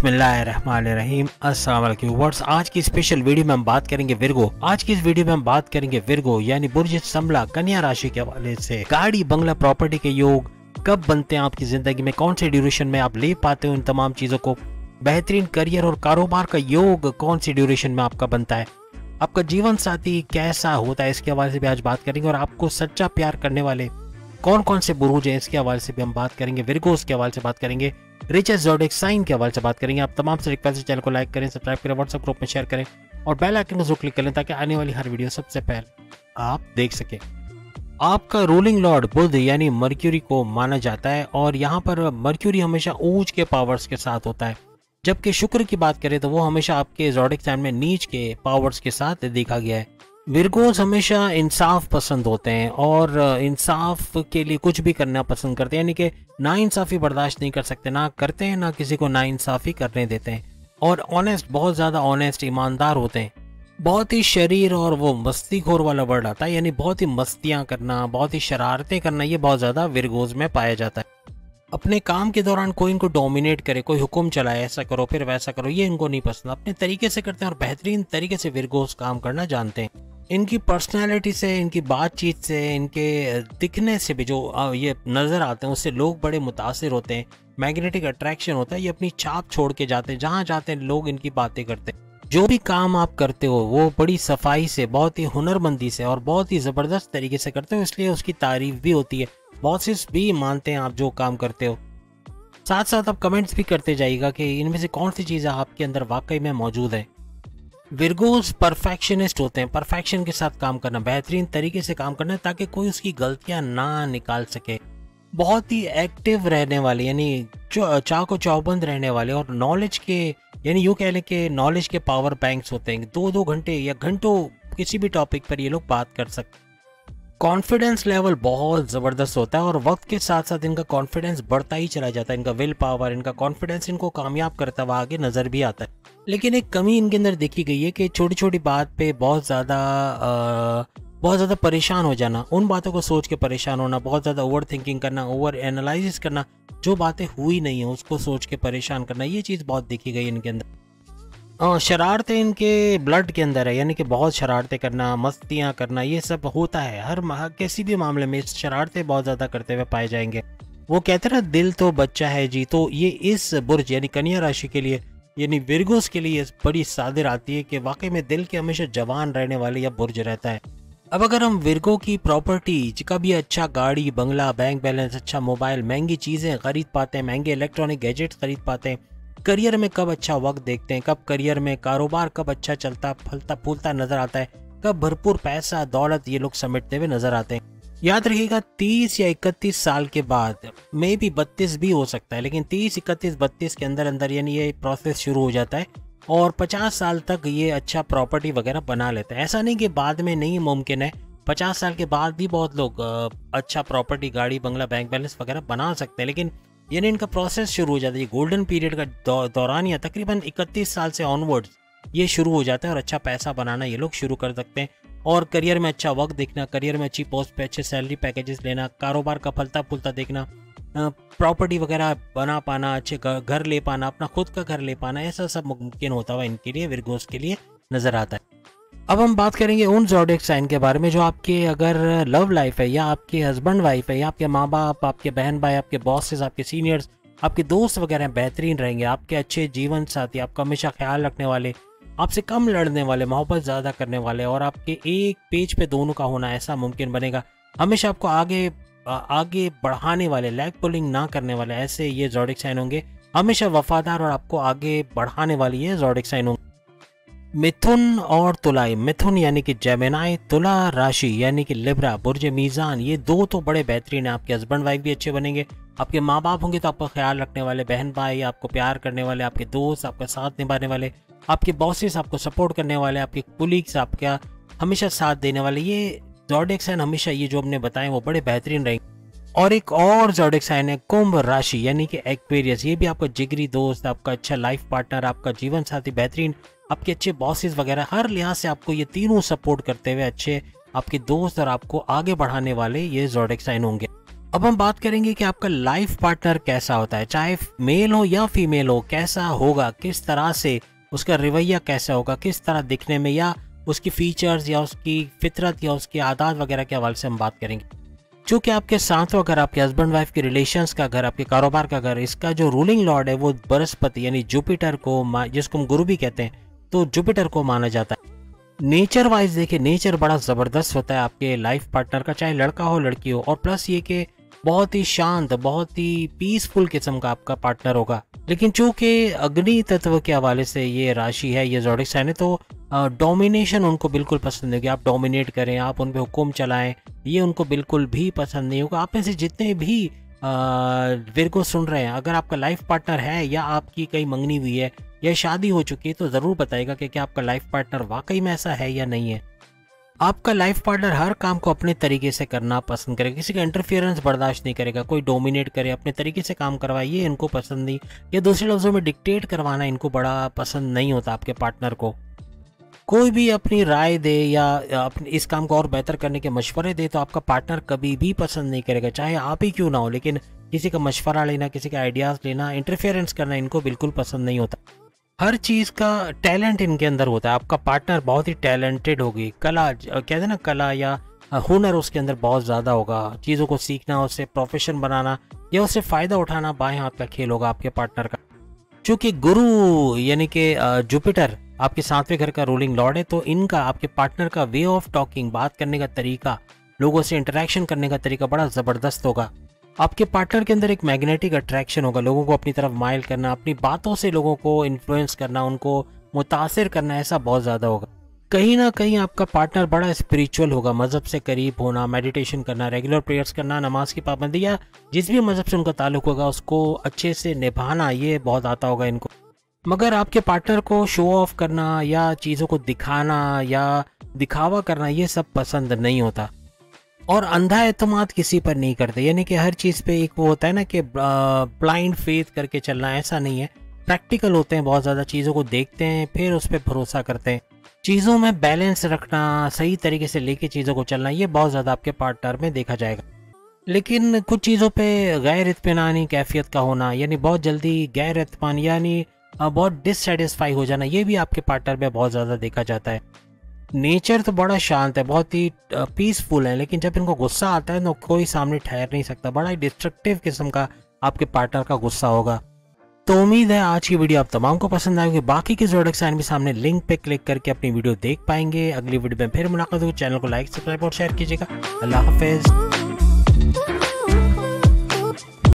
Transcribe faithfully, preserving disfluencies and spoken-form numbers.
बिस्मिल्लाहिर्रहमानिर्रहीम। अस्सलाम वालेकुम व्यूअर्स। आज की स्पेशल वीडियो में हम बात करेंगे विर्गो। आज की इस वीडियो में हम बात करेंगे विर्गो यानी बुर्ज संभला कन्या राशि के हवाले से गाड़ी, बंगला, प्रॉपर्टी के योग कब बनते हैं आपकी जिंदगी में, कौन से ड्यूरेशन में आप ले पाते हो इन तमाम चीजों को, बेहतरीन करियर और कारोबार का योग कौन सी ड्यूरेशन में आपका बनता है, आपका जीवन साथी कैसा होता है, इसके हवाले से भी आज बात करेंगे। और आपको सच्चा प्यार करने वाले कौन कौन से बुरूज हैं इसके हवाले से भी हम बात करेंगे। विर्गोस के हवाले से बात करेंगे, रिचेस्ट ज़ोडिएक साइन के हवाले से बात करेंगे। आप तमाम से रिक्वेस्ट चैनल को लाइक करें, सब्सक्राइब करें, व्हाट्सएप ग्रुप में शेयर करें और बेल आइकन को जरूर क्लिक करें ताकि आने वाली हर वीडियो सबसे पहले आप देख सकें। आपका रूलिंग लॉर्ड बुध यानी मर्क्यूरी को माना जाता है और यहाँ पर मर्क्यूरी हमेशा ऊंच के पावर्स के साथ होता है, जबकि शुक्र की बात करें तो वो हमेशा आपके ज़ोडिएक साइन में नीच के पावर्स के साथ देखा गया है। विर्गोस हमेशा इंसाफ पसंद होते हैं और इंसाफ के लिए कुछ भी करना पसंद करते हैं, यानी कि नाइंसाफी बर्दाश्त नहीं कर सकते, ना करते हैं ना किसी को नाइंसाफी करने देते हैं। और ऑनेस्ट, बहुत ज़्यादा ऑनेस्ट, ईमानदार होते हैं। बहुत ही शरीर और वो मस्तीखोर वाला वर्ड आता है, यानी बहुत ही मस्तियाँ करना, बहुत ही शरारतें करना, ये बहुत ज़्यादा विर्गोस में पाया जाता है। अपने काम के दौरान कोई इनको डोमिनेट करे, कोई हुक्म चलाए, ऐसा करो फिर वैसा करो, ये इनको नहीं पसंद। अपने तरीके से करते हैं और बेहतरीन तरीके से विर्गोस काम करना जानते हैं। इनकी पर्सनैलिटी से, इनकी बातचीत से, इनके दिखने से भी जो ये नज़र आते हैं उससे लोग बड़े मुतासिर होते हैं। मैग्नेटिक अट्रैक्शन होता है, ये अपनी छाप छोड़ के जाते हैं, जहाँ जाते हैं लोग इनकी बातें करते हैं। जो भी काम आप करते हो वो बड़ी सफाई से, बहुत ही हुनरमंदी से और बहुत ही ज़बरदस्त तरीके से करते हो, इसलिए उसकी तारीफ भी होती है। बॉसेस भी मानते हैं आप जो काम करते हो। साथ साथ आप कमेंट्स भी करते जाइएगा कि इनमें से कौन सी चीज़ें आपके अंदर वाकई में मौजूद है। विर्गोस परफेक्शनिस्ट होते हैं, परफेक्शन के साथ काम करना, बेहतरीन तरीके से काम करना ताकि कोई उसकी गलतियां ना निकाल सके। बहुत ही एक्टिव रहने वाले, यानी चाको चौबंद रहने वाले और नॉलेज के, यानी यूँ कह लें कि नॉलेज के पावर बैंक्स होते हैं। दो दो घंटे या घंटों किसी भी टॉपिक पर ये लोग बात कर सकते हैं। कॉन्फिडेंस लेवल बहुत ज़बरदस्त होता है और वक्त के साथ साथ इनका कॉन्फिडेंस बढ़ता ही चला जाता है। इनका विल पावर, इनका कॉन्फिडेंस इनको कामयाब करता हुआ आगे नज़र भी आता है। लेकिन एक कमी इनके अंदर देखी गई है कि छोटी छोटी बात पे बहुत ज़्यादा बहुत ज़्यादा परेशान हो जाना, उन बातों को सोच के परेशान होना, बहुत ज़्यादा ओवर थिंकिंग करना, ओवर एनालिसिस करना, जो बातें हुई नहीं है उसको सोच के परेशान करना, ये चीज़ बहुत देखी गई इनके अंदर। शरारतें इनके ब्लड के अंदर है, यानी कि बहुत शरारतें करना, मस्तियाँ करना, ये सब होता है हर किसी भी मामले में। शरारतें बहुत ज़्यादा करते हुए पाए जाएंगे। वो कहते हैं ना, दिल तो बच्चा है जी, तो ये इस बुर्ज यानी कन्या राशि के लिए, यानी विर्गोस के लिए बड़ी सादिर आती है कि वाकई में दिल के हमेशा जवान रहने वाले या बुर्ज रहता है। अब अगर हम विर्गो की प्रॉपर्टी, कभी अच्छा गाड़ी, बंगला, बैंक बैलेंस, अच्छा मोबाइल, महंगी चीज़ें खरीद पाते हैं, महंगे इलेक्ट्रॉनिक गैजेट्स खरीद पाते हैं, करियर में कब अच्छा वक्त देखते हैं, कब करियर में कारोबार कब अच्छा चलता फलता फूलता नजर आता है, कब भरपूर पैसा दौलत ये लोग समेटते हुए नजर आते हैं। याद रखिएगा, तीस या इकतीस साल के बाद, मे भी बत्तीस भी हो सकता है, लेकिन तीस, इकतीस, बत्तीस के अंदर अंदर यानी ये प्रोसेस शुरू हो जाता है और पचास साल तक ये अच्छा प्रॉपर्टी वगैरह बना लेते हैं। ऐसा नहीं कि बाद में नहीं मुमकिन है, पचास साल के बाद भी बहुत लोग अच्छा प्रॉपर्टी, गाड़ी, बंगला, बैंक बैलेंस वगैरह बना सकते हैं, लेकिन यानी इनका प्रोसेस शुरू हो जाता है। गोल्डन पीरियड का दौ, दौरान या तकरीबन इकतीस साल से ऑनवर्ड्स ये शुरू हो जाता है और अच्छा पैसा बनाना ये लोग शुरू कर सकते हैं। और करियर में अच्छा वक्त देखना, करियर में अच्छी पोस्ट पे अच्छे सैलरी पैकेजेस लेना, कारोबार का फलता फूलता देखना, प्रॉपर्टी वगैरह बना पाना, अच्छे घर ले पाना, अपना खुद का घर ले पाना, ऐसा सब मुमकिन होता हुआ इनके लिए, विर्गोस के लिए नजर आता है। अब हम बात करेंगे उन ज़ोडिएक साइन के बारे में जो आपके अगर लव लाइफ है या आपके हस्बैंड वाइफ है या आपके माँ बाप, आपके बहन भाई, आपके बॉसेस, आपके सीनियर्स, आपके दोस्त वगैरह बेहतरीन रहेंगे, आपके अच्छे जीवन साथी, आपका हमेशा ख्याल रखने वाले, आपसे कम लड़ने वाले, मोहब्बत ज़्यादा करने वाले और आपके एक पेज पे दोनों का होना ऐसा मुमकिन बनेगा। हमेशा आपको आगे आगे बढ़ाने वाले, लैग पुलिंग ना करने वाले, ऐसे ये ज़ोडिएक साइन होंगे। हमेशा वफादार और आपको आगे बढ़ाने वाली ये ज़ोडिएक साइन होंगे। मिथुन और तुलाई, मिथुन यानी कि जेमिनाई, तुला राशि यानी कि लिब्रा, बुर्ज मीज़ान, ये दो तो बड़े बेहतरीन हैं। आपके हस्बैंड वाइफ भी अच्छे बनेंगे, आपके माँ बाप होंगे तो आपका ख्याल रखने वाले, बहन भाई आपको प्यार करने वाले, आपके दोस्त आपका साथ निभाने वाले, आपके बॉसेस आपको सपोर्ट करने वाले, आपके कुलीग्स आपका हमेशा साथ देने वाले, ये ज़ोडिएक साइन हमेशा ये जो हमने बताए वो बड़े बेहतरीन रहेंगे। और एक और ज़ोडिएक साइन है कुंभ राशि यानी कि एक्वेरियस, ये भी आपका जिगरी दोस्त, आपका अच्छा लाइफ पार्टनर, आपका जीवन साथी बेहतरीन, आपके अच्छे बॉसेस वगैरह, हर लिहाज से आपको ये तीनों सपोर्ट करते हुए अच्छे आपके दोस्त और आपको आगे बढ़ाने वाले ये ज़ोडिएक साइन होंगे। अब हम बात करेंगे कि आपका लाइफ पार्टनर कैसा होता है, चाहे मेल हो या फीमेल हो, कैसा होगा, किस तरह से उसका रवैया कैसा होगा, किस तरह दिखने में, या उसकी फीचर्स या उसकी फितरत या उसकी आदत वगैरह के हवाले से हम बात करेंगे। चूँकि आपके साथ अगर आपके हस्बैंड वाइफ के रिलेशंस का घर, आपके कारोबार का घर, इसका जो रूलिंग लॉर्ड है वो बृहस्पति यानी जुपिटर को, जिसको हम गुरु भी कहते हैं, तो जुपिटर को माना जाता है। नेचर वाइज देखिए, नेचर बड़ा ज़बरदस्त होता है आपके लाइफ पार्टनर का, चाहे लड़का हो लड़की हो, और प्लस ये कि बहुत ही शांत, बहुत ही पीसफुल किस्म का आपका पार्टनर होगा। लेकिन चूंकि अग्नि तत्व के हवाले से ये राशि है, ये ज़ोडिक साइन है, तो डोमिनेशन उनको बिल्कुल पसंद नहीं होगी। आप डोमिनेट करें, आप उन पे हुक्म चलाएं, ये उनको बिल्कुल भी पसंद नहीं होगा। आप में से जितने भी विर्गो सुन रहे हैं, अगर आपका लाइफ पार्टनर है या आपकी कहीं मंगनी हुई है या शादी हो चुकी है, तो ज़रूर बताइएगा कि क्या आपका लाइफ पार्टनर वाकई में ऐसा है या नहीं है। आपका लाइफ पार्टनर हर काम को अपने तरीके से करना पसंद करेगा, किसी का इंटरफेरेंस बर्दाश्त नहीं करेगा। कोई डोमिनेट करे, अपने तरीके से काम करवाए, ये इनको पसंद नहीं, या दूसरे लफ्ज़ों में डिक्टेट करवाना इनको बड़ा पसंद नहीं होता आपके पार्टनर को। कोई भी अपनी राय दे या अपने इस काम को और बेहतर करने के मशवरे दे, तो आपका पार्टनर कभी भी पसंद नहीं करेगा, चाहे आप ही क्यों ना हो। लेकिन किसी का मशवरा लेना, किसी का आइडियाज़ लेना, इंटरफेरेंस करना इनको बिल्कुल पसंद नहीं होता। हर चीज़ का टैलेंट इनके अंदर होता है। आपका पार्टनर बहुत ही टैलेंटेड होगी, कला कहते हैं ना, कला या हुनर उसके अंदर बहुत ज़्यादा होगा। चीज़ों को सीखना, उससे प्रोफेशन बनाना या उससे फ़ायदा उठाना बाएं हाथ का खेल होगा आपके पार्टनर का। चूँकि गुरु यानी कि जुपिटर आपके सातवें घर का रूलिंग लॉर्ड है, तो इनका, आपके पार्टनर का वे ऑफ टॉकिंग, बात करने का तरीका, लोगों से इंटरेक्शन करने का तरीका बड़ा ज़बरदस्त होगा। आपके पार्टनर के अंदर एक मैग्नेटिक अट्रैक्शन होगा, लोगों को अपनी तरफ माइल करना, अपनी बातों से लोगों को इन्फ्लुएंस करना, उनको मुतासिर करना, ऐसा बहुत ज़्यादा होगा। कहीं ना कहीं आपका पार्टनर बड़ा स्पिरिचुअल होगा, मज़हब से करीब होना, मेडिटेशन करना, रेगुलर प्रेयर्स करना, नमाज की पाबंदी या जिस भी मज़हब से उनका ताल्लुक होगा उसको अच्छे से निभाना, ये बहुत आता होगा इनको। मगर आपके पार्टनर को शो ऑफ करना या चीज़ों को दिखाना या दिखावा करना, ये सब पसंद नहीं होता। और अंधा एतमाद किसी पर नहीं करते, यानी कि हर चीज़ पे एक वो होता है ना कि ब्लाइंड फेथ करके चलना, ऐसा नहीं है। प्रैक्टिकल होते हैं, बहुत ज़्यादा चीज़ों को देखते हैं, फिर उस पर भरोसा करते हैं। चीज़ों में बैलेंस रखना, सही तरीके से लेके चीज़ों को चलना, ये बहुत ज़्यादा आपके पार्टनर में देखा जाएगा। लेकिन कुछ चीज़ों पे गैर इत्मीनानी कैफियत का होना, यानी बहुत जल्दी गैर इत्मीनान यानी बहुत डिससेटिस्फाई हो जाना, ये भी आपके पार्टनर में बहुत ज़्यादा देखा जाता है। नेचर तो बड़ा शांत है, बहुत ही पीसफुल है, लेकिन जब इनको गुस्सा आता है तो कोई सामने ठहर नहीं सकता। बड़ा ही डिस्ट्रक्टिव किस्म का आपके पार्टनर का गुस्सा होगा। तो उम्मीद है आज की वीडियो आप तमाम को पसंद आएगी। बाकी के ज़ोडिक साइन भी सामने लिंक पे क्लिक करके अपनी वीडियो देख पाएंगे। अगली वीडियो में फिर मुलाकात होगी। चैनल को लाइक, सब्सक्राइब और शेयर कीजिएगा। अल्लाह हाफिज़।